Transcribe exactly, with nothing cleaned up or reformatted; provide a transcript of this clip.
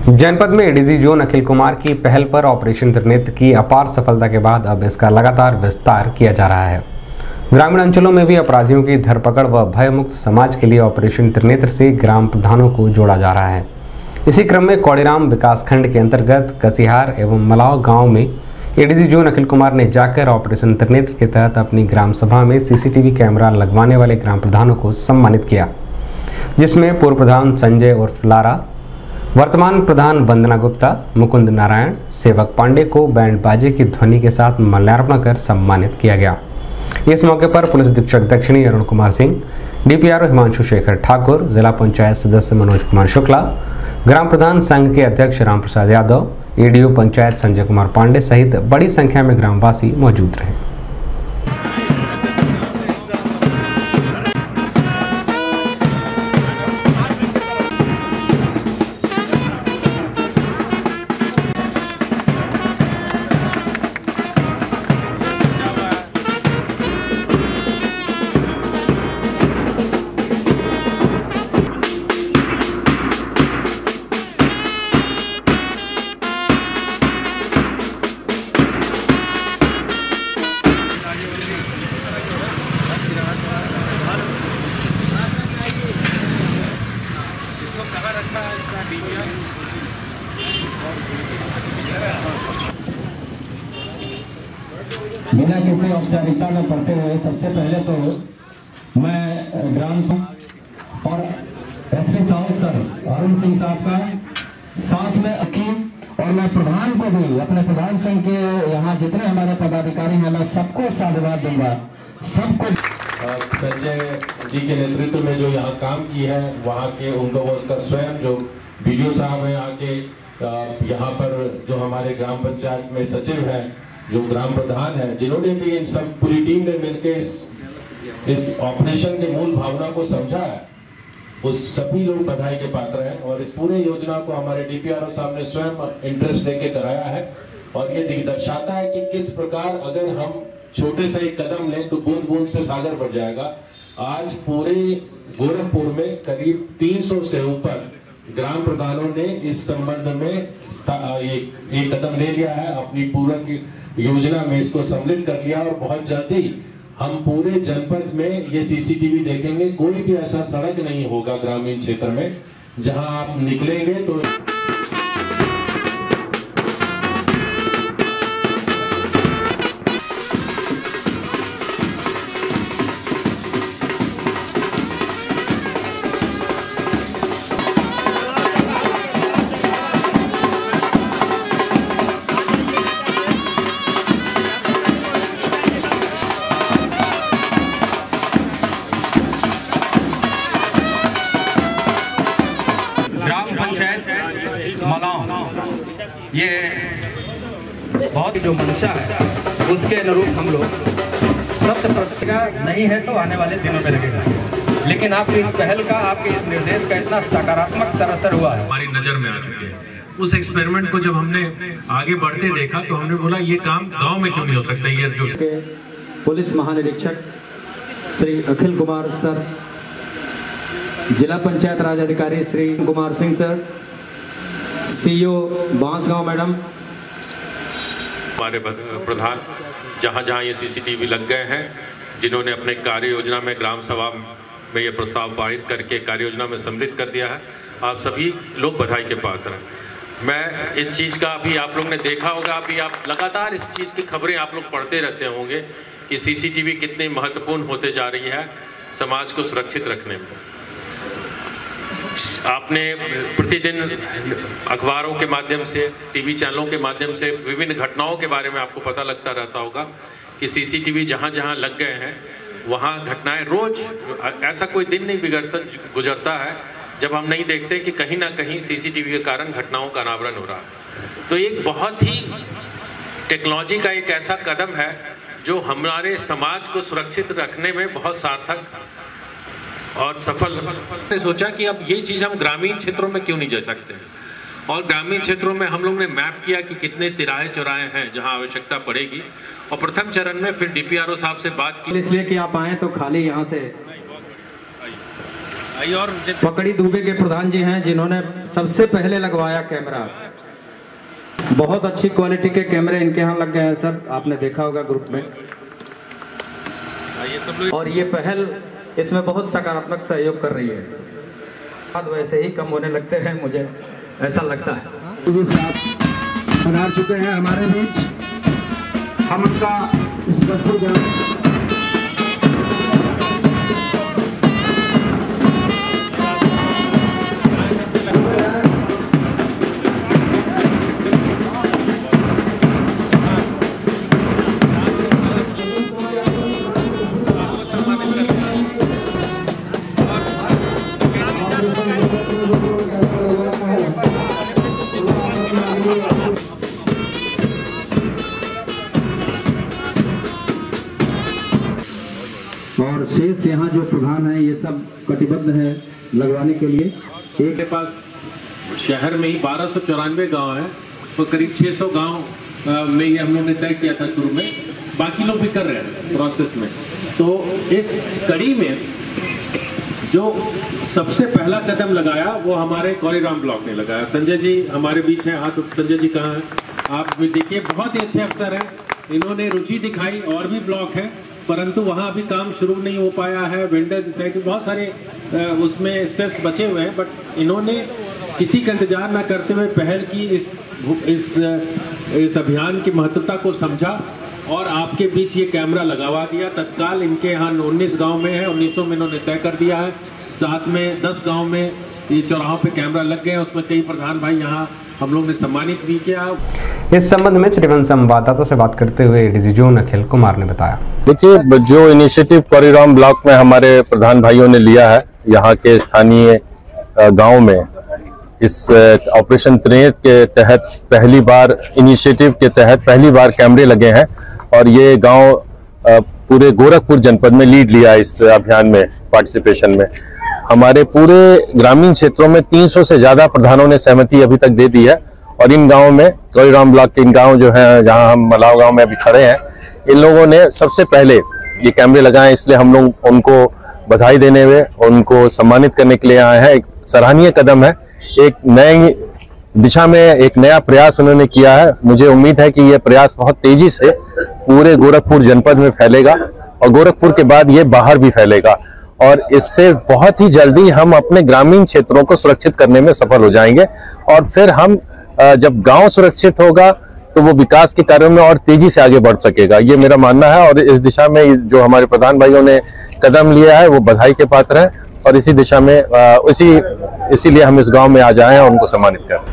जनपद में ADG zone Akhil Kumar की पहल पर ऑपरेशन त्रिनेत्र की अपार सफलता के बाद अब इसका लगातार विस्तार किया जा रहा है। ग्रामीण अंचलों में भी अपराधियों की धरपकड़ व भयमुक्त समाज के लिए ऑपरेशन त्रिनेत्र से ग्राम प्रधानों को जोड़ा जा रहा है। इसी क्रम में कौड़ीराम विकासखंड के अंतर्गत कसिहार एवं मलाव गाँव में एडीजी जोन अखिल कुमार ने जाकर ऑपरेशन त्रिनेत्र के तहत अपनी ग्राम सभा में सीसीटीवी कैमरा लगवाने वाले ग्राम प्रधानों को सम्मानित किया, जिसमें पूर्व प्रधान संजय उर्फ लारा, वर्तमान प्रधान वंदना गुप्ता, मुकुंद नारायण, सेवक पांडे को बैंड बाजे की ध्वनि के साथ माल्यार्पण कर सम्मानित किया गया। इस मौके पर पुलिस अधीक्षक दक्षिणी अरुण कुमार सिंह, डीपीआरओ हिमांशु शेखर ठाकुर, जिला पंचायत सदस्य मनोज कुमार शुक्ला, ग्राम प्रधान संघ के अध्यक्ष राम प्रसाद यादव, एडीओ पंचायत संजय कुमार पांडे सहित बड़ी संख्या में ग्रामवासी मौजूद रहे। बिना किसी औपचारिकता में पढ़ते हुए सबसे पहले तो मैं ग्राम और एसपी साहब सर अरुण सिंह साहब का साथ में अकीम और मैं प्रधान को भी अपने प्रधान संघ के यहाँ जितने हमारे पदाधिकारी हैं मैं सबको साधुवाद दूंगा। सबको संजय जी के नेतृत्व में जो यहाँ काम की है वहाँ के उन लोगों का स्वयं जो बीडीओ साहब हैं आके यहाँ पर जो हमारे ग्राम पंचायत में सचिव हैं, जो ग्राम प्रधान है, जिन्होंने भी इन सब पूरी टीम ने मिलकर इस इस ऑपरेशन के मूल भावना को समझा है, उस सभी लोग बधाई के पात्र हैं। और इस पूरे योजना को हमारे डीपीआरओ साहब ने स्वयं इंटरेस्ट लेके कराया है और ये दर्शाता है कि किस प्रकार अगर हम छोटे से एक कदम लें तो बूंद बूंद से सागर बढ़ जाएगा। आज पूरे गोरखपुर में करीब तीन सौ से ऊपर ग्राम प्रधानों ने इस संबंध में एक, एक कदम ले लिया है, अपनी पूरी योजना में इसको सम्मिलित कर लिया और बहुत जल्दी हम पूरे जनपद में ये सीसीटीवी देखेंगे। कोई भी ऐसा सड़क नहीं होगा ग्रामीण क्षेत्र में जहां आप निकलेंगे तो ये बहुत जो मंशा है उसके अनुरूप हम लोग शत प्रतिशत नहीं है तो आने वाले दिनों में लगेगा, लेकिन आपकी इस पहल का, आपके इस निर्देश का इतना सकारात्मक असर हुआ है, हमारी नजर में आ चुके हैं। उस एक्सपेरिमेंट को जब हमने आगे बढ़ते देखा तो हमने बोला ये काम गांव में क्यों नहीं हो सकता। ये जो पुलिस महानिरीक्षक श्री अखिल कुमार सर, जिला पंचायत राज अधिकारी Shri Kumar Singh sir, CEO Bansgaon madam, हमारे प्रधान जहां जहां ये सीसीटीवी लग गए हैं, जिन्होंने अपने कार्य योजना में ग्राम सभा में ये प्रस्ताव पारित करके कार्य योजना में सम्मिलित कर दिया है, आप सभी लोग बधाई के पात्र हैं। मैं इस चीज़ का अभी आप लोग ने देखा होगा, अभी आप लगातार इस चीज़ की खबरें आप लोग पढ़ते रहते होंगे कि सीसीटीवी कितनी महत्वपूर्ण होते जा रही है समाज को सुरक्षित रखने में। आपने प्रतिदिन अखबारों के माध्यम से, टीवी चैनलों के माध्यम से विभिन्न घटनाओं के बारे में आपको पता लगता रहता होगा कि सीसीटीवी जहां जहां लग गए हैं वहां घटनाएं रोज, ऐसा कोई दिन नहीं बिगड़ता गुजरता है जब हम नहीं देखते कि कहीं ना कहीं सीसीटीवी के कारण घटनाओं का अनावरण हो रहा है। तो एक बहुत ही टेक्नोलॉजी का एक ऐसा कदम है जो हमारे समाज को सुरक्षित रखने में बहुत सार्थक और सफल। ने सोचा कि अब ये चीज हम ग्रामीण क्षेत्रों में क्यों नहीं जा सकते, और ग्रामीण क्षेत्रों में हम लोग ने मैप किया कि कितने तिराहे चौराहे हैं जहां आवश्यकता पड़ेगी, और प्रथम चरण में फिर डीपीआरओ साहब से बात की। इसलिए कि आप आए तो खाली यहाँ से पकड़ी दुबे के प्रधान जी हैं, जिन्होंने सबसे पहले लगवाया कैमरा। बहुत अच्छी क्वालिटी के कैमरे इनके यहाँ लग गए हैं सर, आपने देखा होगा ग्रुप में। और ये पहल इसमें बहुत सकारात्मक सहयोग कर रही है। बाद वैसे ही कम होने लगते हैं, मुझे ऐसा लगता है। पधार चुके हैं हमारे बीच, हम उनका इस और शेष यहाँ जो प्रधान है ये सब कटिबद्ध है लगवाने के लिए। एक के पास शहर में ही बारह सौ चौरानवे गाँव है, तो करीब छह सौ गाँव में ये हम लोगों ने तय किया था शुरू में, बाकी लोग भी कर रहे हैं प्रोसेस में। तो इस कड़ी में जो सबसे पहला कदम लगाया वो हमारे कौलीराम ब्लॉक ने लगाया। संजय जी हमारे बीच हैं, हाँ तो संजय जी कहाँ हैं? आप भी देखिए, बहुत ही अच्छे अफसर हैं, इन्होंने रुचि दिखाई। और भी ब्लॉक हैं परंतु वहाँ अभी काम शुरू नहीं हो पाया है, वेंडर साइड बहुत सारे उसमें स्टेप्स बचे हुए हैं, बट इन्होंने किसी का इंतजार न करते हुए पहल की, इस इस इस अभियान की महत्वता को समझा और आपके बीच ये कैमरा लगवा दिया तत्काल। इनके यहाँ उन्नीस गांव में है, उन्नीसों में इन्होंने तय कर दिया है, साथ में दस गांव में ये चौराहों पे कैमरा लग गए हैं, उसमें कई प्रधान भाई यहाँ हम लोग ने सम्मानित भी किया। इस संबंध में चरिवन संवाददाता से बात करते हुए डीजी जोन अखिल कुमार ने बताया, देखिए जो इनिशिएटिव कौलीराम ब्लॉक में हमारे प्रधान भाइयों ने लिया है, यहाँ के स्थानीय गांव में इस ऑपरेशन त्रिनेत्र के तहत पहली बार इनिशिएटिव के तहत पहली बार कैमरे लगे हैं और ये गांव पूरे गोरखपुर जनपद में लीड लिया इस अभियान में पार्टिसिपेशन में। हमारे पूरे ग्रामीण क्षेत्रों में तीन सौ से ज्यादा प्रधानों ने सहमति अभी तक दे दी है और इन गांवों में कौलीराम ब्लॉक के इन गांव जो हैं, जहां हम मलाव गांव में अभी खड़े हैं, इन लोगों ने सबसे पहले ये कैमरे लगाए, इसलिए हम लोग उनको बधाई देने हुए उनको सम्मानित करने के लिए आए हैं। एक सराहनीय कदम है, एक नई दिशा में एक नया प्रयास उन्होंने किया है। मुझे उम्मीद है कि यह प्रयास बहुत तेजी से पूरे गोरखपुर जनपद में फैलेगा और गोरखपुर के बाद ये बाहर भी फैलेगा और इससे बहुत ही जल्दी हम अपने ग्रामीण क्षेत्रों को सुरक्षित करने में सफल हो जाएंगे। और फिर हम जब गांव सुरक्षित होगा तो वो विकास के कार्यों में और तेजी से आगे बढ़ सकेगा, ये मेरा मानना है। और इस दिशा में जो हमारे प्रधान भाइयों ने कदम लिया है वो बधाई के पात्र है और इसी दिशा में इसी इसीलिए हम इस गांव में आ जाए हैं और उनको सम्मानित करें।